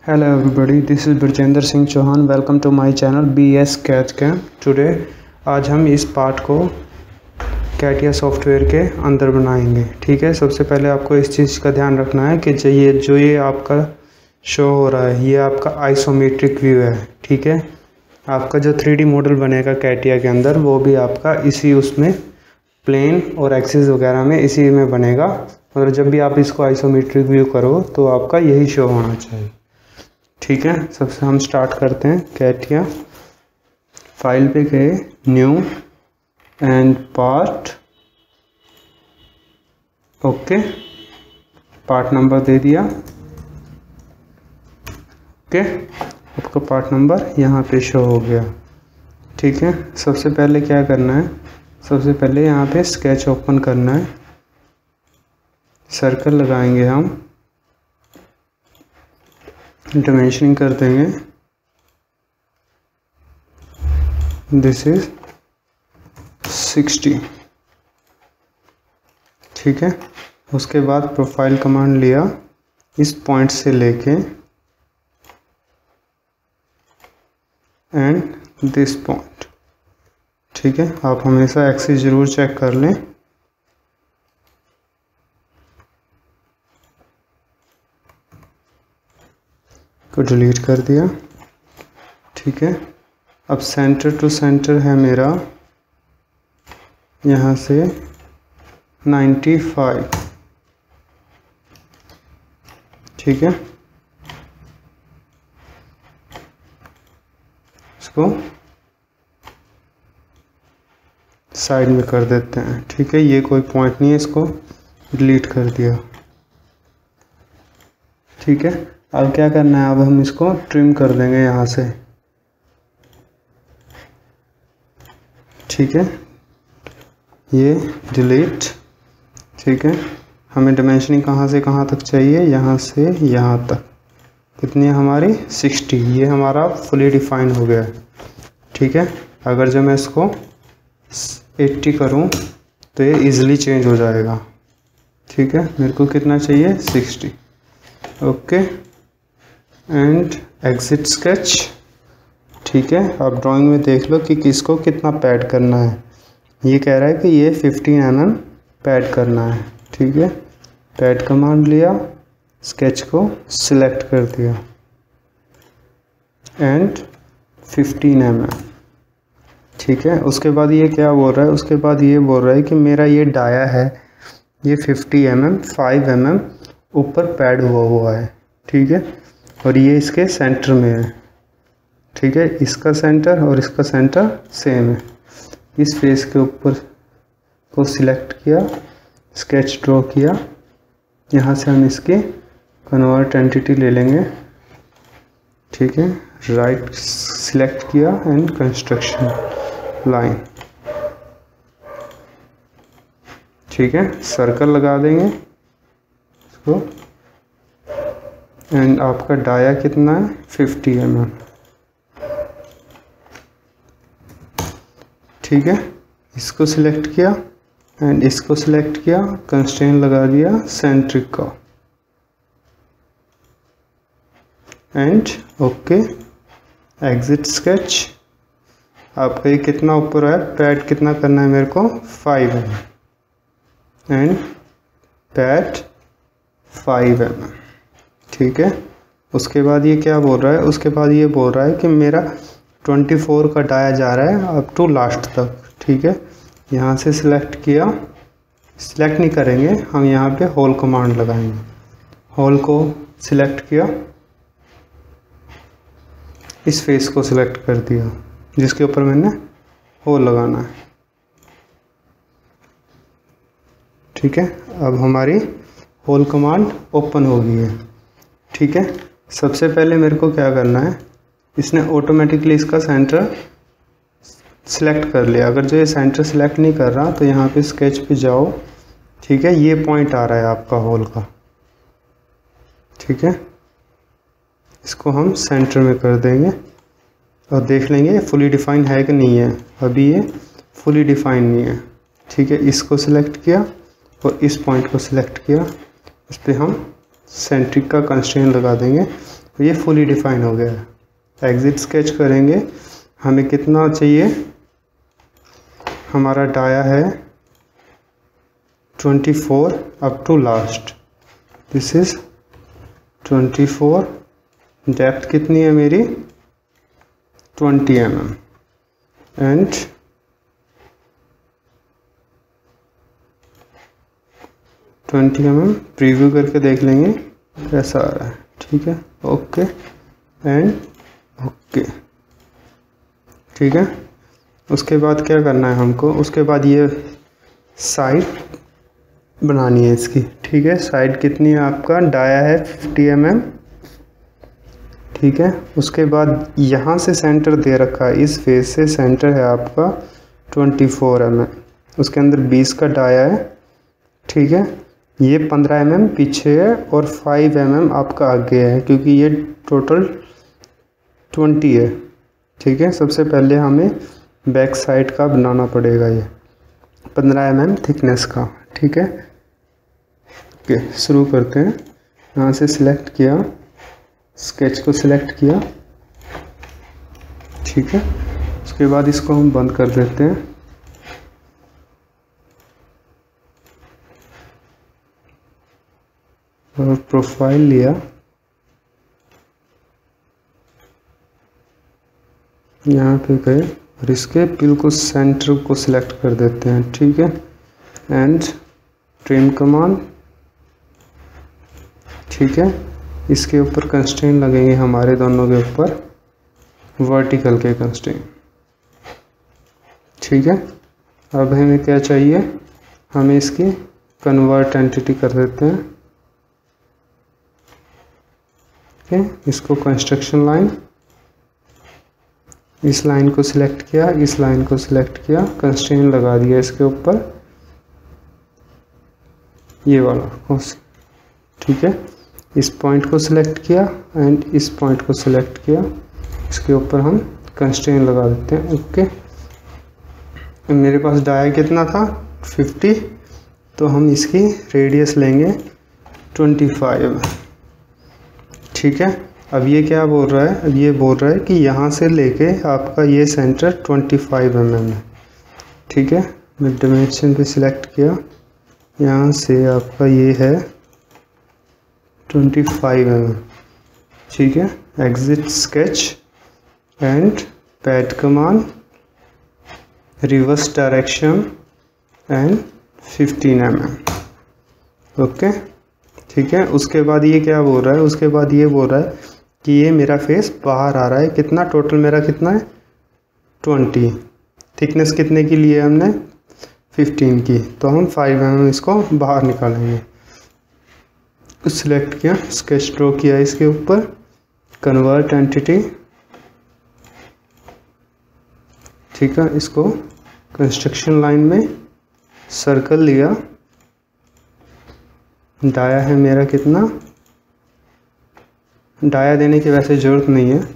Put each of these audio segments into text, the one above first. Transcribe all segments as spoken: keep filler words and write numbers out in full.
Hello everybody, this is Birjender Singh Chauhan. Welcome to my channel B S CATCAM. Today आज हम इस part को CATIA software के अंदर बनाएंगे। ठीक है, सबसे पहले आपको इस चीज़ का ध्यान रखना है कि जो ये जो ये आपका शो हो रहा है ये आपका आइसोमेट्रिक व्यू है। ठीक है, आपका जो थ्री डी मॉडल बनेगा कैटिया के अंदर वो भी आपका इसी उसमें प्लेन और एक्सिस वगैरह में इसी में बनेगा। और जब भी आप इसको आइसोमेट्रिक व्यू करो तो आपका यही शो होना चाहिए। ठीक है, सबसे हम स्टार्ट करते हैं। कैटिया फाइल पे गए, new and part, okay, part number दे दिया। ओके, आपका पार्ट नंबर यहाँ पे शो हो गया। ठीक है, सबसे पहले क्या करना है, सबसे पहले यहाँ पे स्केच ओपन करना है, सर्कल लगाएंगे हम, डायमेंशनिंग कर देंगे। This is sixty. ठीक है, उसके बाद प्रोफाइल कमांड लिया, इस पॉइंट से लेके एंड दिस पॉइंट। ठीक है, आप हमेशा एक्सिस जरूर चेक कर लें। को डिलीट कर दिया। ठीक है, अब सेंटर टू सेंटर है मेरा यहाँ से नाइन्टी फाइव। ठीक है, इसको साइड में कर देते हैं। ठीक है, ये कोई पॉइंट नहीं है, इसको डिलीट कर दिया। ठीक है, अब क्या करना है, अब हम इसको ट्रिम कर देंगे यहाँ से। ठीक है, ये डिलीट। ठीक है, हमें डायमेंशनिंग कहाँ से कहाँ तक चाहिए, यहाँ से यहाँ तक। कितनी है हमारी, सिक्सटी। ये हमारा फुली डिफाइन हो गया है। ठीक है, अगर जब मैं इसको एट्टी करूँ तो ये इजीली चेंज हो जाएगा। ठीक है, मेरे को कितना चाहिए, sixty. Okay, and exit sketch. ठीक है, आप ड्राइंग में देख लो कि किसको कितना पैड करना है। ये कह रहा है कि ये फिफ्टीन एम एम पैड करना है। ठीक है, पैड कमांड लिया, स्केच को सिलेक्ट कर दिया एंड फिफ्टीन एम एम। ठीक है, उसके बाद ये क्या बोल रहा है, उसके बाद ये बोल रहा है कि मेरा ये डाया है, ये fifty M M five M M ऊपर पैड हुआ हुआ है। ठीक है, और ये इसके सेंटर में है। ठीक है, इसका सेंटर और इसका सेंटर सेम है। इस फेस के ऊपर को सिलेक्ट किया, स्केच ड्रॉ किया, यहाँ से हम इसकी कन्वर्ट एंटिटी ले लेंगे। ठीक है, राइट सिलेक्ट किया एंड कंस्ट्रक्शन लाइन। ठीक है, सर्कल लगा देंगे इसको एंड आपका डाया कितना है, फिफ्टी एम एम। ठीक है, इसको सिलेक्ट किया एंड इसको सिलेक्ट किया, कंस्ट्रेंट लगा दिया सेंट्रिक का एंड ओके, एग्जिट स्केच। आपका ये कितना ऊपर है, पैड कितना करना है मेरे को, five M and pad five M M. ठीक है, उसके बाद ये क्या बोल रहा है, उसके बाद ये बोल रहा है कि मेरा ट्वेंटी फोर का डाया जा रहा है अप टू लास्ट तक। ठीक है, यहाँ से सिलेक्ट किया, सिलेक्ट नहीं करेंगे हम, यहाँ पे होल कमांड लगाएंगे। होल को सिलेक्ट किया, इस फेस को सिलेक्ट कर दिया जिसके ऊपर मैंने होल लगाना है। ठीक है, अब हमारी होल कमांड ओपन हो गई है। ठीक है, सबसे पहले मेरे को क्या करना है, इसने ऑटोमेटिकली इसका सेंटर सिलेक्ट कर लिया। अगर जो ये सेंटर सिलेक्ट नहीं कर रहा तो यहाँ पे स्केच पे जाओ। ठीक है, ये पॉइंट आ रहा है आपका होल का। ठीक है, इसको हम सेंटर में कर देंगे और देख लेंगे फुली डिफाइन है कि नहीं है। अभी ये फुली डिफाइन नहीं है। ठीक है, इसको सिलेक्ट किया और इस पॉइंट को सिलेक्ट किया, इस पर हम सेंट्रिक का कंस्ट्रेंट लगा देंगे तो ये फुली डिफाइन हो गया है। एग्जिट स्केच करेंगे, हमें कितना चाहिए, हमारा डाया है twenty four up to last, this is twenty four, depth कितनी है मेरी twenty M M, and twenty M M preview करके देख लेंगे कैसा आ रहा है। ठीक है, ओके एंड ओके। ठीक है, उसके बाद क्या करना है हमको, उसके बाद ये साइड बनानी है इसकी। ठीक है, साइड कितनी है आपका, डाया है फिफ्टी एम एम। ठीक है, उसके बाद यहाँ से सेंटर दे रखा है, इस फेस से सेंटर है आपका ट्वेंटी फोर एम एम, उसके अंदर बीस का डाया है। ठीक है, ये पंद्रह एम एम पीछे है और फाइव एम एम आपका आगे है, क्योंकि ये टोटल ट्वेंटी है। ठीक है, सबसे पहले हमें बैक साइड का बनाना पड़ेगा, ये पंद्रह एम एम थिकनेस का। ठीक है, ओके शुरू करते हैं। यहाँ से सिलेक्ट किया, स्केच को सिलेक्ट किया। ठीक है, उसके बाद इसको हम बंद कर देते हैं। और प्रोफाइल लिया, यहाँ पे गए और इसके बिल्कुल सेंटर को सिलेक्ट कर देते हैं। ठीक है, एंड ट्रिम कमांड। ठीक है, इसके ऊपर कंस्ट्रेंट लगेंगे हमारे दोनों के ऊपर, वर्टिकल के कंस्ट्रेंट। ठीक है, अब हमें क्या चाहिए, हमें इसकी कन्वर्ट एंटिटी कर देते हैं। ठीक है, इसको कंस्ट्रक्शन लाइन, इस लाइन को सिलेक्ट किया, इस लाइन को सिलेक्ट किया, कंस्ट्रेंट लगा दिया इसके ऊपर, ये वाला। ठीक है, इस पॉइंट को सिलेक्ट किया एंड इस पॉइंट को सिलेक्ट किया, इसके ऊपर हम कंस्ट्रेंट लगा देते हैं। ओके, मेरे पास डाया कितना था फिफ्टी, तो हम इसकी रेडियस लेंगे ट्वेंटी फाइव। ठीक है, अब ये क्या बोल रहा है, अब ये बोल रहा है कि यहाँ से लेके आपका ये centre twenty five M M है। ठीक है, मैं डायमेंशन पे सिलेक्ट किया, यहाँ से आपका ये है ट्वेंटी फाइव एम एम। ठीक है, exit sketch and pad command, reverse direction and fifteen M M. Okay, ठीक है, उसके बाद ये क्या बोल रहा है, उसके बाद ये बोल रहा है कि ये मेरा फेस बाहर आ रहा है। कितना टोटल मेरा कितना है ट्वेंटी, थिकनेस कितने की लिए हमने फिफ्टीन की, तो हम फाइव एम एम इसको बाहर निकालेंगे। सिलेक्ट किया, स्केच ड्रॉ किया इसके ऊपर, कन्वर्ट एंटिटी। ठीक है, इसको कंस्ट्रक्शन लाइन में सर्कल लिया, डाया है मेरा कितना, डाया देने की वैसे ज़रूरत नहीं है।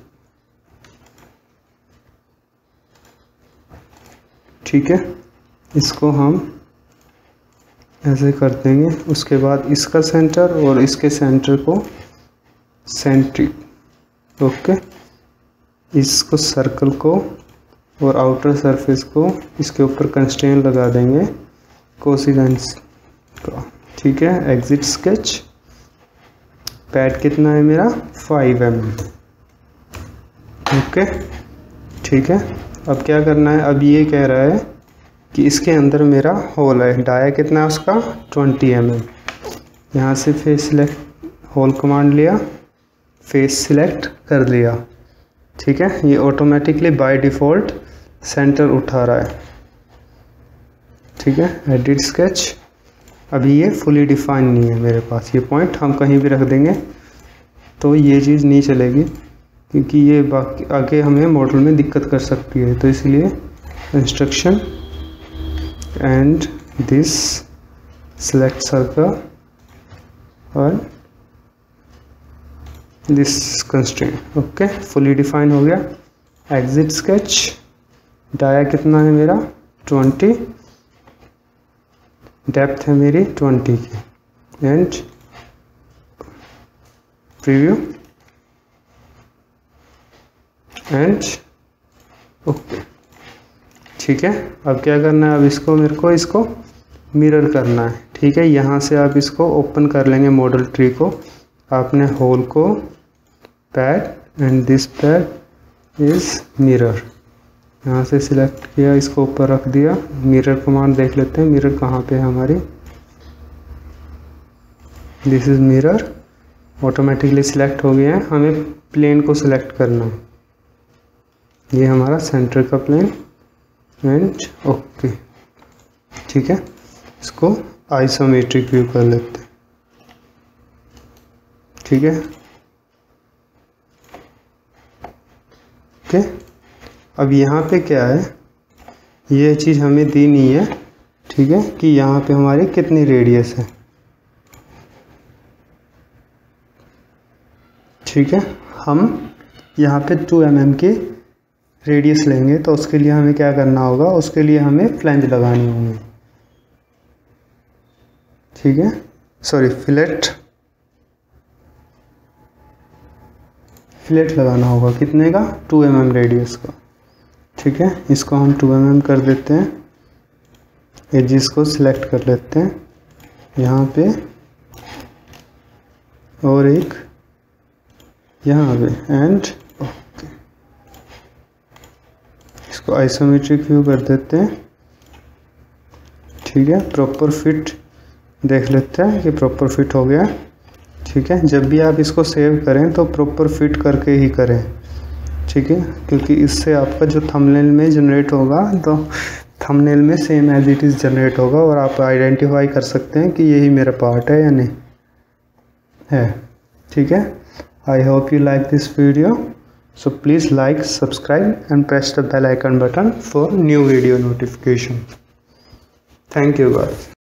ठीक है, इसको हम ऐसे कर देंगे। उसके बाद इसका सेंटर और इसके सेंटर को सेंट्रिक। ओके, इसको सर्कल को और आउटर सरफेस को इसके ऊपर कंस्ट्रेंट लगा देंगे कोसिकेंस का। ठीक है, एग्जिट स्केच, पैड कितना है मेरा फाइव एम एम। ओके, ठीक है, अब क्या करना है, अब ये कह रहा है कि इसके अंदर मेरा होल है, डाया कितना है उसका ट्वेंटी एम एम। यहाँ से फेस सिलेक्ट, होल कमांड लिया, फेस सिलेक्ट कर लिया। ठीक है, ये ऑटोमेटिकली बाय डिफ़ॉल्ट सेंटर उठा रहा है। ठीक है, एडिट स्केच, अभी ये फुली डिफाइन नहीं है मेरे पास, ये पॉइंट हम कहीं भी रख देंगे तो ये चीज़ नहीं चलेगी, क्योंकि ये बाकी आगे हमें मॉडल में दिक्कत कर सकती है। तो इसलिए instruction and this select circle और this constraint. Okay, fully define हो गया। एग्जिट स्केच, डाया कितना है मेरा ट्वेंटी, डेप्थ है मेरी ट्वेंटी की, एंड प्रीव्यू। And okay. ठीक है, अब क्या करना है, अब इसको मेरे को इसको मिरर करना है। ठीक है, यहाँ से आप इसको ओपन कर लेंगे मॉडल ट्री को, आपने होल को pad and this pad is mirror, यहाँ से सिलेक्ट किया, इसको ऊपर रख दिया। मिरर कमांड देख लेते हैं, मिरर कहाँ पे है हमारी, this is mirror, automatically select हो गया है। हमें प्लेन को सिलेक्ट करना है, ये हमारा सेंटर का प्लेन एंड ओके। ठीक है, इसको आइसोमेट्रिक व्यू कर लेते हैं। ठीक है, ओके। अब यहाँ पे क्या है, ये चीज़ हमें दी नहीं है। ठीक है, कि यहाँ पे हमारी कितनी रेडियस है। ठीक है, हम यहाँ पे टू एम एम की रेडियस लेंगे, तो उसके लिए हमें क्या करना होगा, उसके लिए हमें फ्लैंज लगानी होंगी। ठीक है, सॉरी फिलेट फिलेट लगाना होगा, कितने का, टू एम एम रेडियस का। ठीक है, इसको हम टू एम एम कर देते हैं, एजिस को सिलेक्ट कर लेते हैं यहाँ पे, और एक यहाँ पे एंड ओके। इसको आइसोमेट्रिक व्यू कर देते हैं। ठीक है, प्रॉपर फिट देख लेते हैं कि प्रॉपर फिट हो गया। ठीक है, जब भी आप इसको सेव करें तो प्रॉपर फिट करके ही करें। ठीक है, क्योंकि इससे आपका जो थंबनेल में जनरेट होगा, तो थंबनेल में same as it is generate होगा और आप आइडेंटिफाई कर सकते हैं कि यही मेरा पार्ट है या नहीं है। ठीक है, I hope you like this video, so please like, subscribe and press the bell icon button for new video notification. Thank you guys.